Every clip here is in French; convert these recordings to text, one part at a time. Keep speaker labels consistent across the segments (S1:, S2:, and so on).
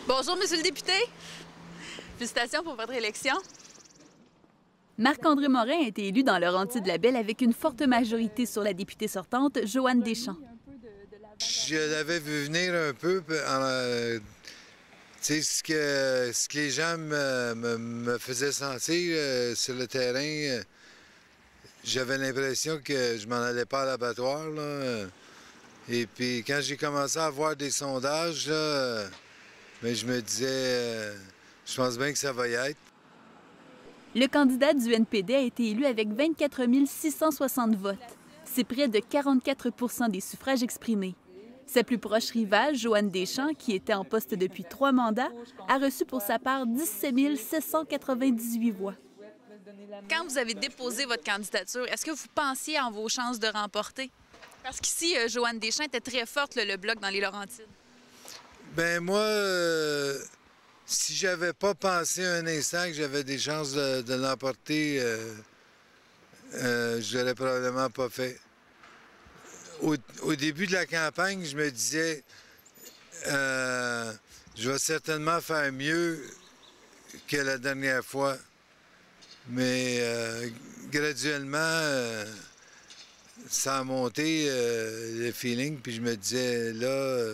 S1: Bonjour, Monsieur le député. Félicitations pour votre élection.
S2: Marc-André Morin a été élu dans Laurentides-Labelle avec une forte majorité sur la députée sortante, Joanne Deschamps.
S3: Je l'avais vu venir un peu. Tu sais, ce que les gens me faisaient sentir sur le terrain, j'avais l'impression que je m'en allais pas à l'abattoir, là. Et puis, quand j'ai commencé à voir des sondages, là, mais je me disais, je pense bien que ça va y être.
S2: Le candidat du NPD a été élu avec 24 660 votes. C'est près de 44 des suffrages exprimés. Sa plus proche rivale, Joanne Deschamps, qui était en poste depuis 3 mandats, a reçu pour sa part 17 798 voix.
S1: Quand vous avez déposé votre candidature, est-ce que vous pensiez en vos chances de remporter? Parce qu'ici, Joanne Deschamps était très forte, le Bloc, dans les Laurentides.
S3: Ben moi, si j'avais pas pensé un instant que j'avais des chances de l'emporter, je l'aurais probablement pas fait. Au début de la campagne, je me disais, je vais certainement faire mieux que la dernière fois. Mais graduellement, ça a monté le feeling, puis je me disais, là,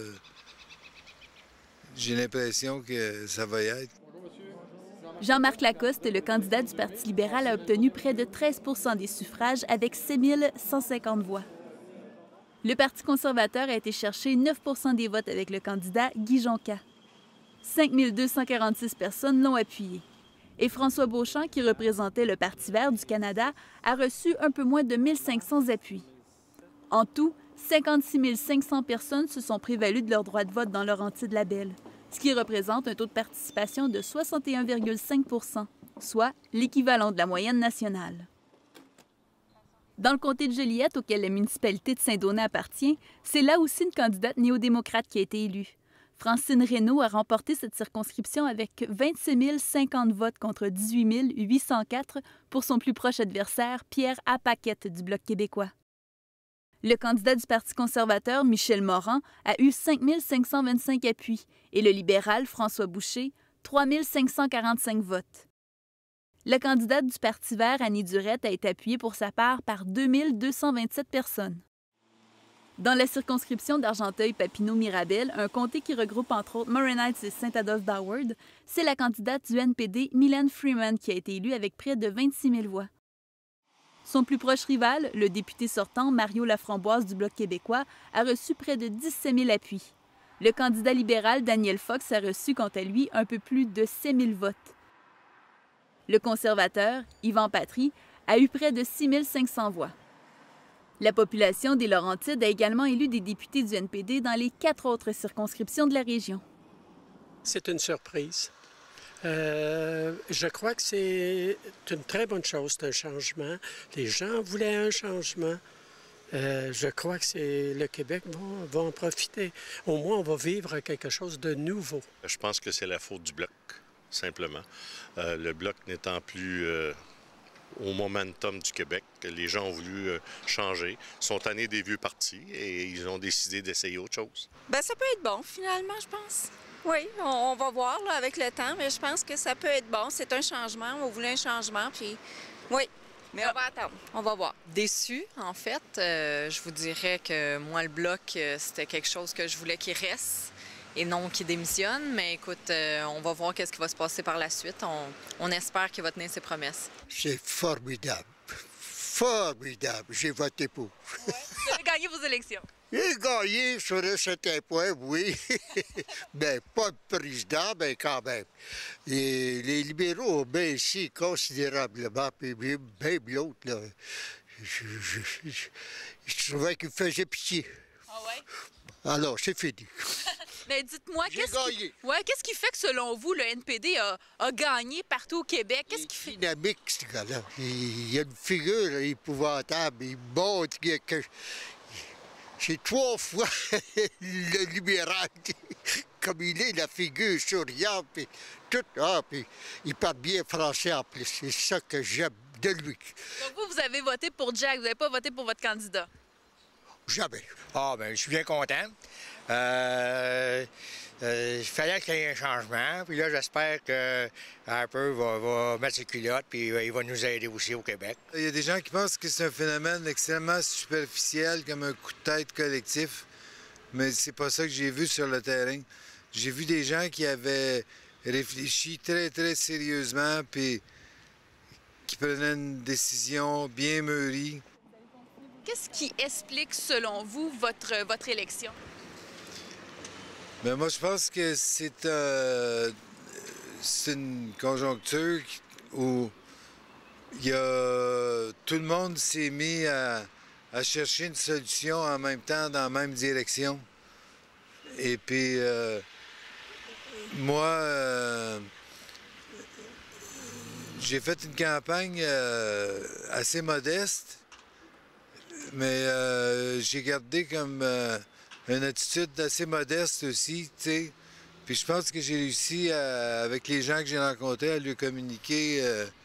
S3: j'ai l'impression que ça va y être.
S2: Jean-Marc Lacoste, le candidat du Parti libéral, a obtenu près de 13 des suffrages avec 6 150 voix. Le Parti conservateur a été chercher 9 des votes avec le candidat Guy Jonca. 5 246 personnes l'ont appuyé. Et François Beauchamp, qui représentait le Parti vert du Canada, a reçu un peu moins de 1500 appuis. En tout, 56 500 personnes se sont prévalues de leur droit de vote dans Laurentides-Labelle, ce qui représente un taux de participation de 61,5 %, soit l'équivalent de la moyenne nationale. Dans le comté de Joliette, auquel la municipalité de Saint-Donat appartient, c'est là aussi une candidate néo-démocrate qui a été élue. Francine Reynaud a remporté cette circonscription avec 26 050 votes contre 18 804 pour son plus proche adversaire, Pierre Apaquette du Bloc québécois. Le candidat du Parti conservateur, Michel Moran, a eu 5 525 appuis et le libéral, François Boucher, 3 545 votes. La candidate du Parti vert, Annie Durette, a été appuyée pour sa part par 2 227 personnes. Dans la circonscription d'Argenteuil-Papineau-Mirabel, un comté qui regroupe entre autres Morin Heights et Saint-Adolphe-d'Howard, c'est la candidate du NPD, Mylène Freeman, qui a été élue avec près de 26 000 voix. Son plus proche rival, le député sortant Mario Laframboise du Bloc québécois, a reçu près de 17 000 appuis. Le candidat libéral Daniel Fox a reçu, quant à lui, un peu plus de 7 000 votes. Le conservateur, Yvan Patry, a eu près de 6 500 voix. La population des Laurentides a également élu des députés du NPD dans les 4 autres circonscriptions de la région.
S4: C'est une surprise. Je crois que c'est une très bonne chose, c'est un changement. Les gens voulaient un changement. Je crois que le Québec va en profiter. Au moins, on va vivre quelque chose de nouveau.
S5: Je pense que c'est la faute du Bloc, simplement. Le Bloc n'étant plus au momentum du Québec, les gens ont voulu changer, sont tannés des vieux partis et ils ont décidé d'essayer autre chose.
S6: Bien, ça peut être bon, finalement, je pense. Oui, on va voir là, avec le temps, mais je pense que ça peut être bon. C'est un changement, on voulait un changement, puis oui, mais on va attendre, on va voir.
S7: Déçue, en fait. Je vous dirais que moi, le Bloc, c'était quelque chose que je voulais qu'il reste et non qu'il démissionne. Mais écoute, on va voir qu'est-ce qui va se passer par la suite. On espère qu'il va tenir ses promesses.
S8: C'est formidable. Formidable. J'ai voté pour.
S1: Ouais. Vous avez gagné vos élections.
S8: J'ai gagné sur un certain point, oui. Mais pas de président, mais quand même. Et les libéraux ont baissé considérablement, puis même l'autre, là. Je trouvais qu'il faisait pitié.
S1: Ah ouais?
S8: Alors, c'est fini.
S1: Mais dites-moi,
S8: qu'est-ce
S1: qui fait que, selon vous, le NPD a gagné partout au Québec? Qu'est-ce qui fait?
S8: Il est dynamique, ce gars-là. Il a une figure épouvantable. Il montre que c'est 3 fois le libéral. Comme il est, la figure souriante, puis tout. Ah, puis il parle bien français en plus. C'est ça que j'aime de lui.
S1: Donc vous avez voté pour Jack, vous n'avez pas voté pour votre candidat?
S8: Jamais.
S9: Ah, bien, je suis bien content. Il fallait qu'il y ait un changement. Puis là, j'espère que Harper va mettre ses culottes puis il va nous aider aussi au Québec.
S3: Il y a des gens qui pensent que c'est un phénomène extrêmement superficiel, comme un coup de tête collectif. Mais c'est pas ça que j'ai vu sur le terrain. J'ai vu des gens qui avaient réfléchi très, très sérieusement puis qui prenaient une décision bien mûrie.
S1: Qu'est-ce qui explique, selon vous, votre élection?
S3: Mais moi, je pense que c'est une conjoncture où tout le monde s'est mis à chercher une solution en même temps dans la même direction. Et puis, moi, j'ai fait une campagne assez modeste, mais j'ai gardé comme une attitude assez modeste aussi, tu sais. Puis je pense que j'ai réussi, avec les gens que j'ai rencontrés, à lui communiquer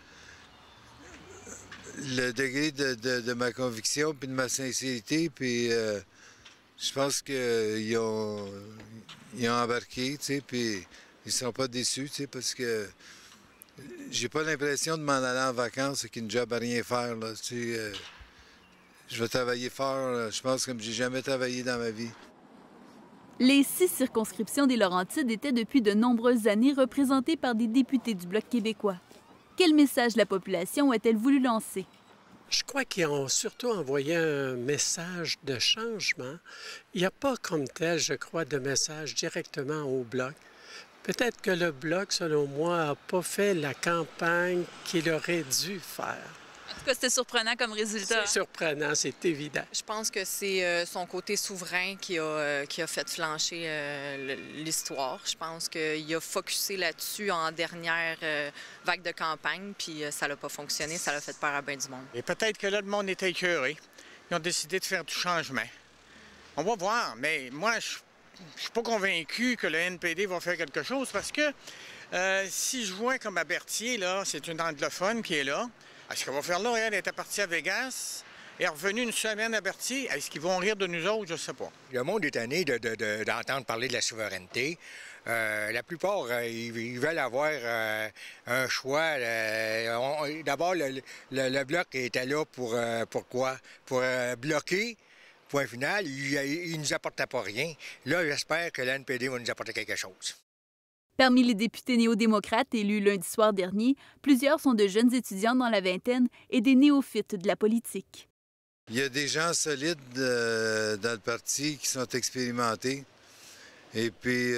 S3: le degré de ma conviction puis de ma sincérité. Puis je pense qu'ils ont embarqué, tu sais, puis ils sont pas déçus, tu sais, parce que j'ai pas l'impression de m'en aller en vacances avec une job à rien faire, là, tu sais. Je vais travailler fort, je pense, comme j'ai jamais travaillé dans ma vie.
S2: Les 6 circonscriptions des Laurentides étaient depuis de nombreuses années représentées par des députés du Bloc québécois. Quel message la population a-t-elle voulu lancer?
S4: Je crois qu'ils ont surtout envoyé un message de changement. Il n'y a pas comme tel, je crois, de message directement au Bloc. Peut-être que le Bloc, selon moi, n'a pas fait la campagne qu'il aurait dû faire.
S1: En tout cas, c'était surprenant comme résultat.
S4: C'est surprenant, c'est évident.
S7: Je pense que c'est son côté souverain qui a fait flancher l'histoire. Je pense qu'il a focusé là-dessus en dernière vague de campagne, puis ça n'a pas fonctionné, ça l'a fait peur à bien du monde.
S9: Et peut-être que là, le monde était écœuré. Ils ont décidé de faire du changement. On va voir, mais moi, je ne suis pas convaincu que le NPD va faire quelque chose parce que si je vois comme à Berthier, là, c'est une anglophone qui est là. Est-ce qu'elle va faire là? Elle était partie à Vegas, elle est revenue une semaine à Berthier. Est-ce qu'ils vont rire de nous autres? Je ne sais pas. Le monde est tanné d'entendre parler de la souveraineté. La plupart, ils veulent avoir un choix. D'abord, le Bloc était là pour quoi? Pour bloquer. Point final, il ne nous apportait pas rien. Là, j'espère que l'NPD va nous apporter quelque chose.
S2: Parmi les députés néo-démocrates élus lundi soir dernier, plusieurs sont de jeunes étudiants dans la vingtaine et des néophytes de la politique.
S3: Il y a des gens solides dans le parti qui sont expérimentés. Et puis,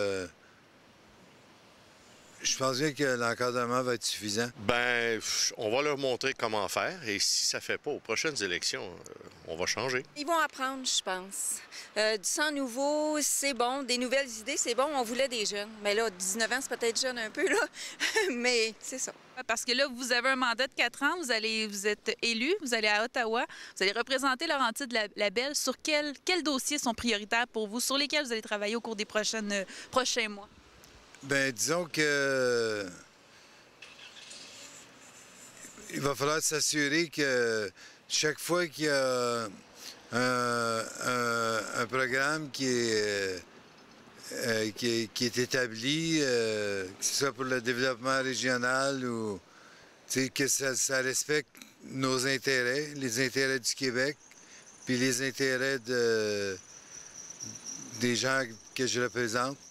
S3: je pense bien que l'encadrement va être suffisant.
S5: Bien, on va leur montrer comment faire. Et si ça ne fait pas aux prochaines élections, on va changer.
S6: Ils vont apprendre, je pense. Du sang nouveau, c'est bon. Des nouvelles idées, c'est bon. On voulait des jeunes. Mais là, 19 ans, c'est peut-être jeune un peu, là. Mais c'est ça.
S1: Parce que là, vous avez un mandat de 4 ans, vous êtes élu, vous allez à Ottawa, vous allez représenter Laurentides-Labelle. Sur quels dossiers sont prioritaires pour vous, sur lesquels vous allez travailler au cours des prochains mois?
S3: Bien, disons que il va falloir s'assurer que chaque fois qu'il y a un programme qui est établi, que ce soit pour le développement régional ou que ça respecte nos intérêts, les intérêts du Québec, puis les intérêts des gens que je représente.